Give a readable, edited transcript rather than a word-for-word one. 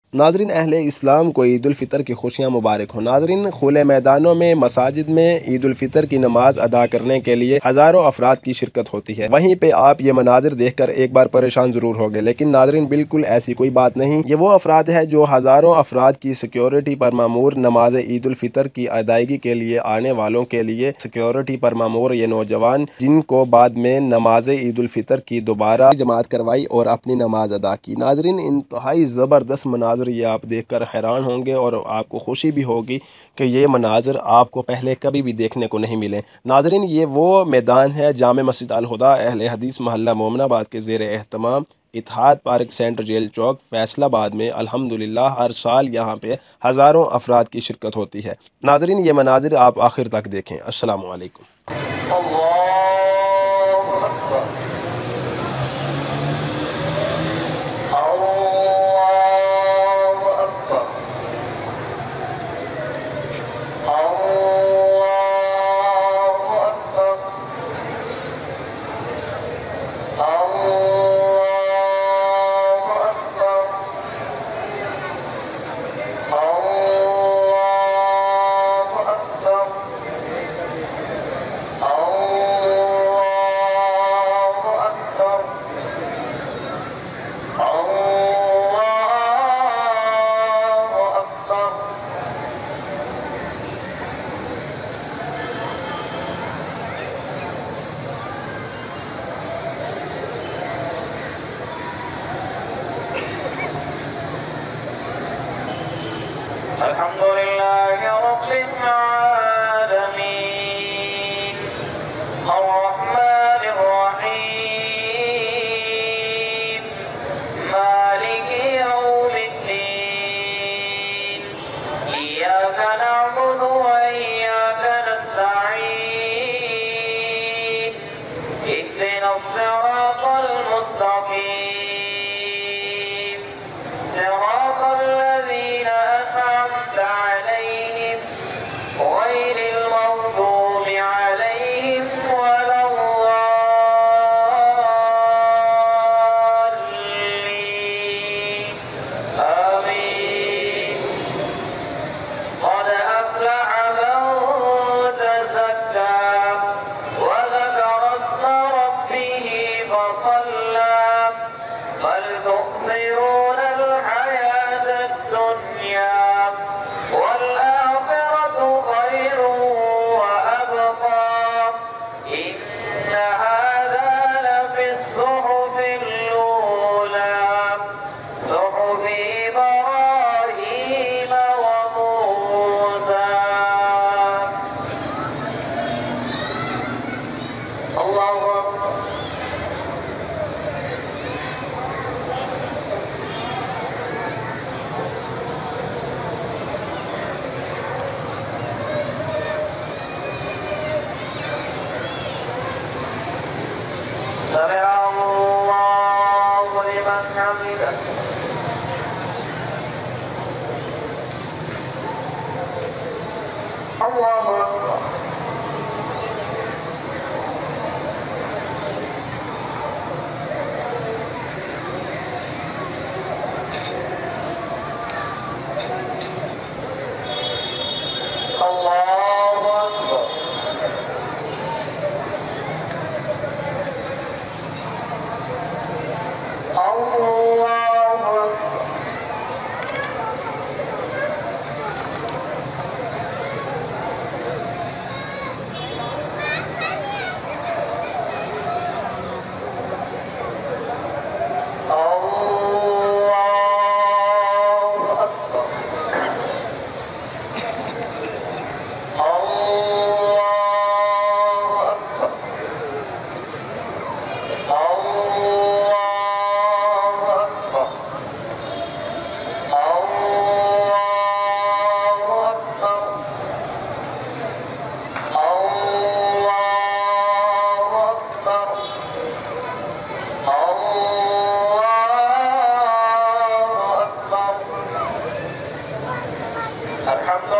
नाज़रीन, अहले इस्लाम को ईद उल फ़ितर की खुशियाँ मुबारक हो। नाज़रीन, खुले मैदानों में मसाजिद में ईद उल फ़ितर की नमाज अदा करने के लिए हज़ारों अफराद की शिरकत होती है। वहीं पे आप ये मनाजिर देखकर एक बार परेशान ज़रूर होंगे, लेकिन नाज़रीन बिल्कुल ऐसी कोई बात नहीं। ये वो अफराद है जो हज़ारों अफराद की सिक्योरिटी पर मामूर नमाज ईद उल फ़ितर की अदायगी के लिए आने वालों के लिए सिक्योरिटी पर मामूर ये नौजवान, जिनको बाद में नमाज ईद उल फ़ितर की दोबारा जमात करवाई और अपनी नमाज अदा की। नाज़रीन, इंतहाई ज़बरदस्त मनाजिर ये आप देखकर हैरान होंगे और आपको खुशी भी होगी कि ये मनाजिर आपको पहले कभी भी देखने को नहीं मिले। नाज़रीन, ये वो मैदान है जामे मस्जिद अल हुदा अहले हदीस मोहल्ला मोमनाबाद के ज़ेर एहतमाम इत्तेहाद पार्क सेंटर जेल चौक फैसलाबाद में अल्हम्दुलिल्लाह हर साल यहाँ पे हज़ारों अफराद की शिरकत होती है। नाज़रीन, ये मनाजिर आप आखिर तक देखें। अस्सलामु अलैकुम। अल्हम्दुलिल्लाहि रब्बिल आलमीन अर्रहमानिर रहीम मालिकि यौमिद्दीन इय्याका नअबुदु व इय्याका नस्तईन इहदिनस सिरातल मुस्तकीम सिरातल लज़ीना غير المغضوب عليهم ولا الضالين آمين قد أفلح من تزكى وذكر اسم ربه فصلى بل تؤثرون الحياة الدنيا والآخرة خير وأبقى إن هذا لفي الصحف الأولى صحف إبراهيم وموسى. الله أكبر. سمع الله لمن حمده. الله أكبر. الله أكبر. الحمد